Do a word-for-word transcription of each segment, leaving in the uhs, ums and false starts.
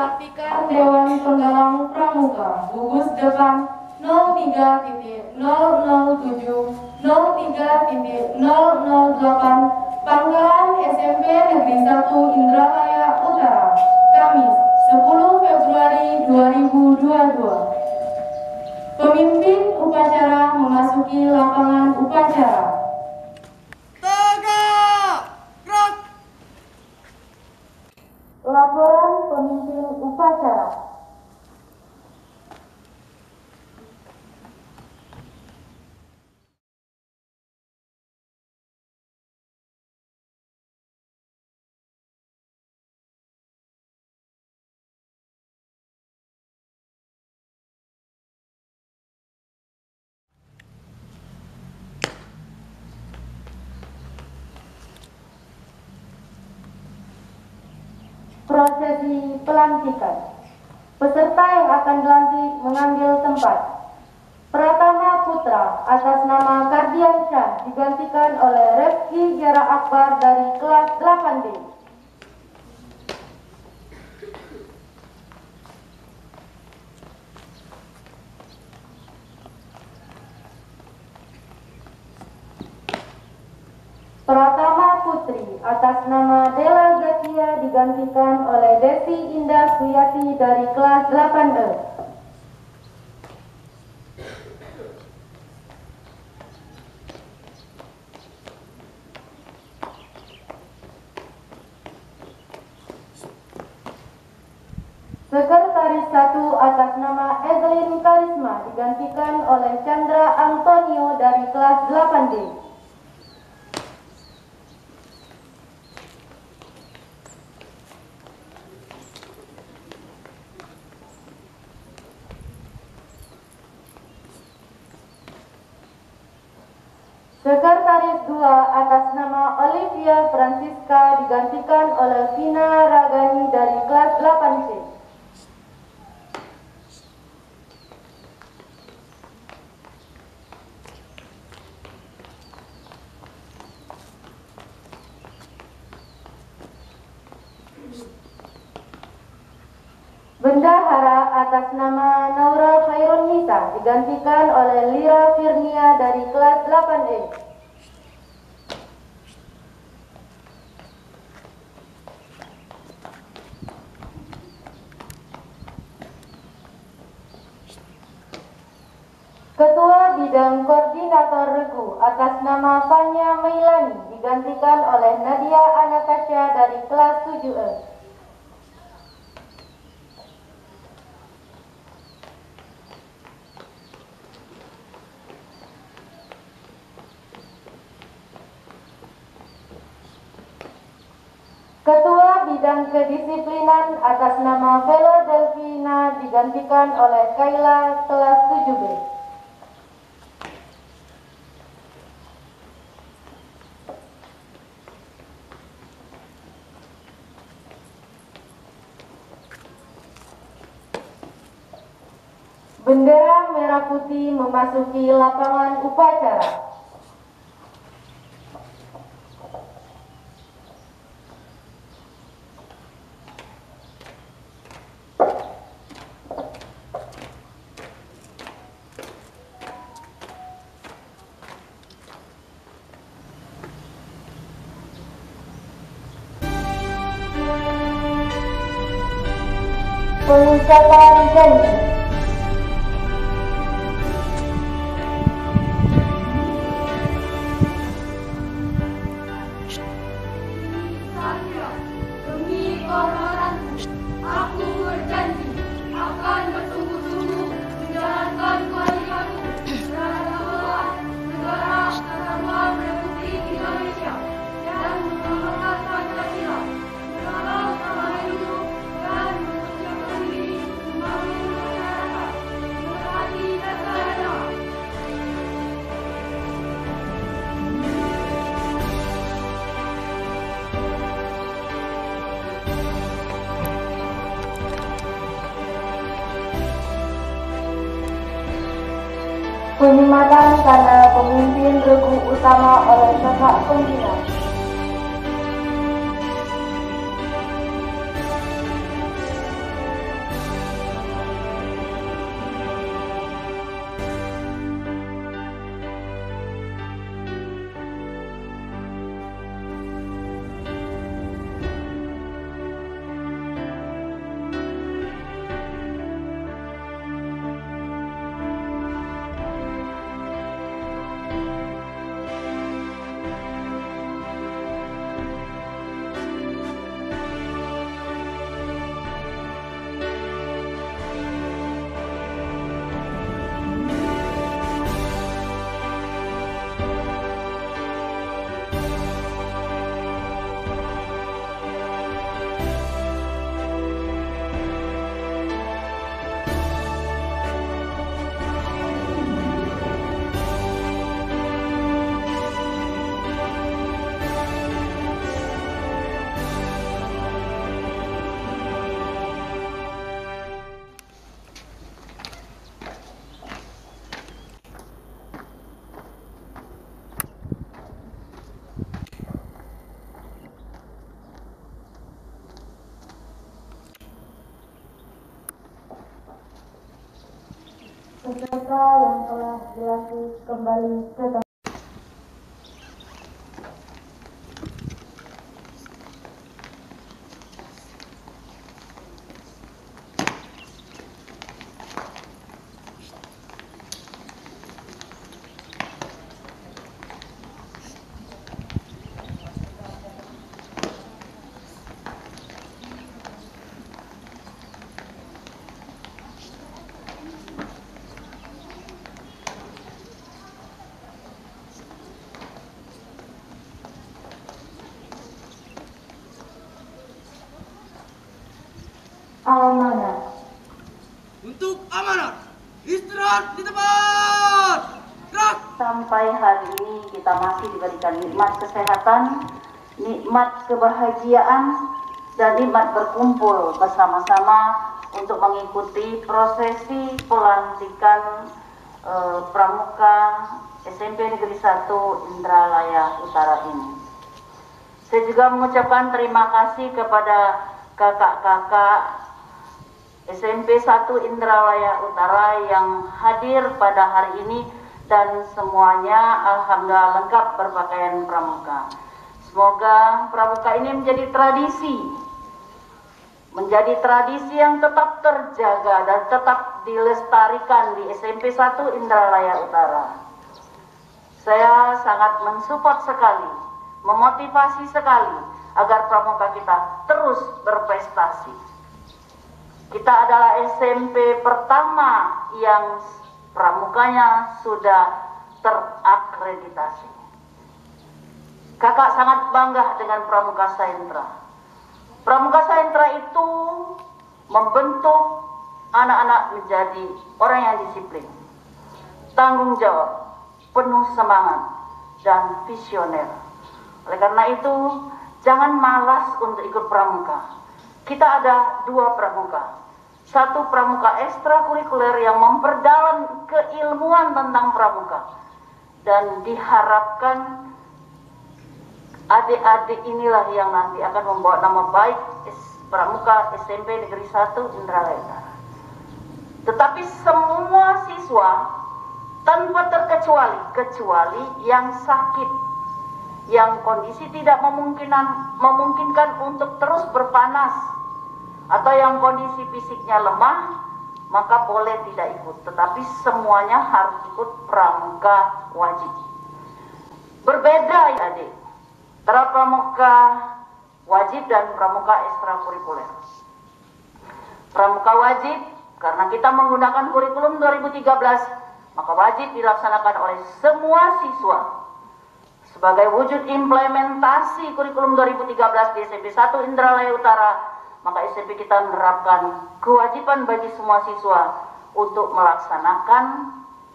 mengaktifkan Dewan Penggalang Pramuka gugus depan nol tiga nol nol tujuh nol tiga nol nol delapan Pangkalan S M P Negeri satu Indralaya Utara, Kamis sepuluh Februari dua ribu dua puluh dua. Pemimpin upacara memasuki lapangan upacara. Tegak! Gerak! Laporan pemimpin upacara. Prosesi pelantikan. Peserta yang akan dilantik mengambil tempat. Pratama Putra atas nama Kardiansyah digantikan oleh Refki Jara Akbar dari kelas delapan B. Pratama Putri atas nama Dela Zakia digantikan oleh Desi Indah Suyati dari kelas delapan E. Sekretaris satu atas nama Evelyn Karisma digantikan oleh Chandra Antonio dari kelas delapan D. Sekretaris dua atas nama Olivia Francisca digantikan oleh Vina Ragani dari kelas delapan C. Bendahara atas nama Naura Khairun Nisa digantikan oleh Lira Firnia dari kelas delapan E. Ketua Bidang Koordinator Regu atas nama Fanya Meilani digantikan oleh Nadia Anastasia dari kelas tujuh E. Ketua Bidang Kedisiplinan atas nama Velo Delvina digantikan oleh Kayla kelas tujuh B. Bendera merah putih memasuki lapangan upacara. Pengucapan janji. Demi kehormatanku, aku berjanji akan bersungguh-sungguh menjalankan kewajibanku terhadap negara Kesatuan Republik Indonesia dan mengamalkan Pancasila, menjaga keamanan hidup dan mempersiapkan diri membangun masyarakat, menghormati dasar negara. Penghormatan karena pemimpin regu utama oleh kakak pembina. laki-laki kembali ke tempat. Amanat. Untuk amanat, istirahat di tempat. Gerak. Sampai hari ini kita masih diberikan nikmat kesehatan, nikmat kebahagiaan, dan nikmat berkumpul bersama-sama untuk mengikuti prosesi pelantikan eh, Pramuka S M P Negeri satu Indralaya Utara ini. Saya juga mengucapkan terima kasih kepada kakak-kakak S M P satu Indralaya Utara yang hadir pada hari ini dan semuanya alhamdulillah lengkap berpakaian pramuka. Semoga pramuka ini menjadi tradisi, menjadi tradisi yang tetap terjaga dan tetap dilestarikan di S M P satu Indralaya Utara. Saya sangat mensupport sekali, memotivasi sekali agar pramuka kita terus berprestasi. Kita adalah S M P pertama yang pramukanya sudah terakreditasi. Kakak sangat bangga dengan Pramuka Saentra. Pramuka Saentra itu membentuk anak-anak menjadi orang yang disiplin, tanggung jawab, penuh semangat, dan visioner. Oleh karena itu, jangan malas untuk ikut pramuka. Kita ada dua pramuka. Satu pramuka ekstrakurikuler yang memperdalam keilmuan tentang pramuka. Dan diharapkan adik-adik inilah yang nanti akan membawa nama baik pramuka S M P Negeri satu Indralaya Utara. Tetapi semua siswa tanpa terkecuali, kecuali yang sakit, yang kondisi tidak memungkinkan, memungkinkan untuk terus berpanas, atau yang kondisi fisiknya lemah, maka boleh tidak ikut. Tetapi semuanya harus ikut pramuka wajib. Berbeda ya adik, antara pramuka wajib dan pramuka ekstrakurikuler. Pramuka wajib, karena kita menggunakan kurikulum dua ribu tiga belas, maka wajib dilaksanakan oleh semua siswa. Sebagai wujud implementasi kurikulum dua ribu tiga belas di S M P satu Indralaya Utara, maka S M P kita menerapkan kewajiban bagi semua siswa untuk melaksanakan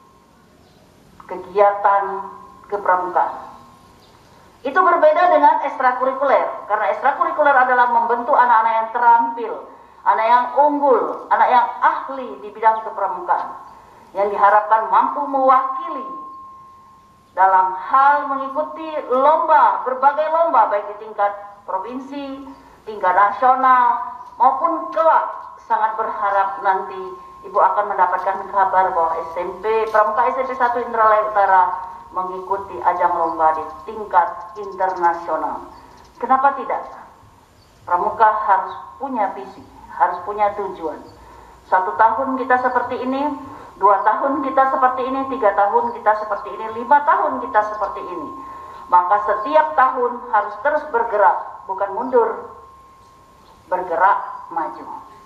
kegiatan kepramukaan. Itu berbeda dengan ekstrakurikuler, karena ekstrakurikuler adalah membentuk anak-anak yang terampil, anak yang unggul, anak yang ahli di bidang kepramukaan, yang diharapkan mampu mewakili dalam hal mengikuti lomba, berbagai lomba, baik di tingkat provinsi, tingkat nasional, maupun kelak. Sangat berharap nanti Ibu akan mendapatkan kabar bahwa S M P, Pramuka S M P satu Indralaya Utara mengikuti ajang lomba di tingkat internasional. Kenapa tidak? Pramuka harus punya visi, harus punya tujuan. Satu tahun kita seperti ini, dua tahun kita seperti ini, tiga tahun kita seperti ini, lima tahun kita seperti ini. Maka setiap tahun harus terus bergerak, bukan mundur, bergerak maju.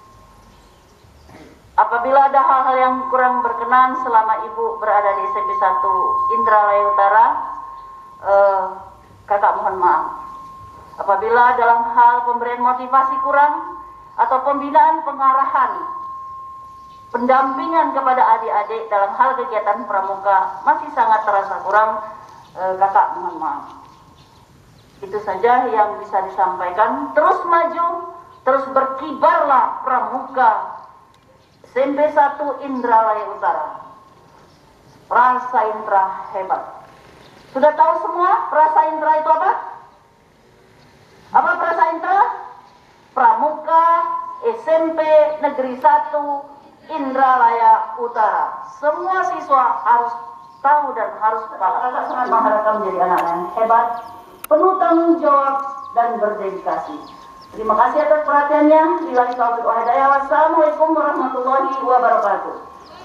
Apabila ada hal-hal yang kurang berkenan selama Ibu berada di S M P satu Indralaya Utara, eh, kakak mohon maaf. Apabila dalam hal pemberian motivasi kurang atau pembinaan pengarahan, pendampingan kepada adik-adik dalam hal kegiatan pramuka masih sangat terasa kurang, eh, kakak mohon maaf. Itu saja yang bisa disampaikan. Terus maju, terus berkibarlah pramuka S M P satu Indralaya Utara. Prasaintra hebat. Sudah tahu semua Prasaintra itu apa? Apa Prasaintra? Pramuka S M P Negeri satu Indralaya Utara. Semua siswa harus tahu dan harus paham. Kakak sangat mengharapkan menjadi anak yang hebat, penuh tanggung jawab dan berdedikasi. Terima kasih atas perhatiannya. Billahi taufiq wal hidayah. Wassalamualaikum warahmatullahi wabarakatuh.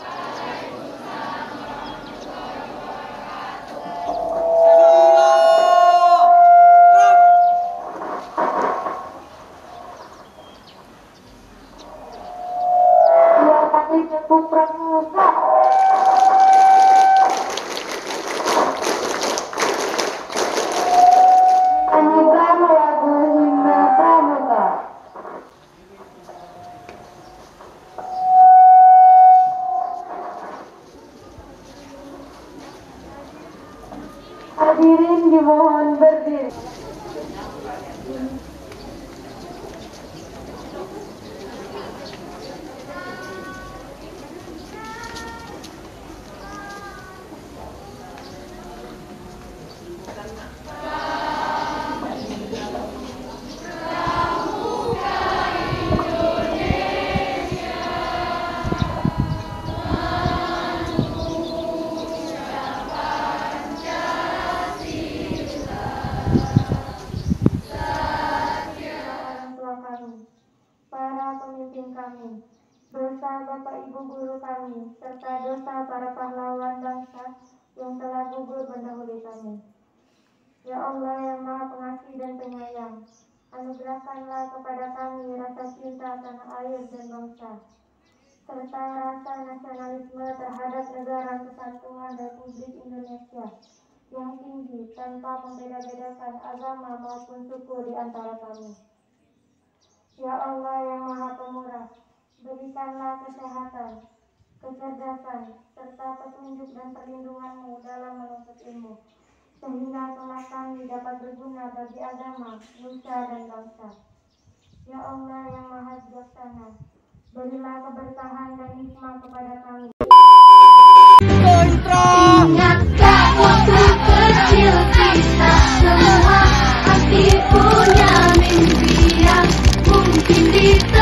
Hadirin dimohon berdiri. Kami, dosa Bapak Ibu guru kami, serta dosa para pahlawan bangsa yang telah gugur mendahului kami. Ya Allah yang Maha Pengasih dan Penyayang, anugerahkanlah kepada kami rasa cinta tanah air dan bangsa, serta rasa nasionalisme terhadap negara kesatuan Republik Indonesia yang tinggi tanpa membeda-bedakan agama maupun suku di antara kami. Ya Allah yang Maha Pemurah, berikanlah kesehatan, kecerdasan, serta petunjuk dan perlindungan-Mu dalam menuntut ilmu, sehingga kelak kami dapat berguna bagi agama, nusa, dan bangsa. Ya Allah yang Maha Bijaksana, berilah keberkahan dan hikmah kepada kami. Ingatkah waktu kecil kita semua pasti punya mimpi yang mungkin bisa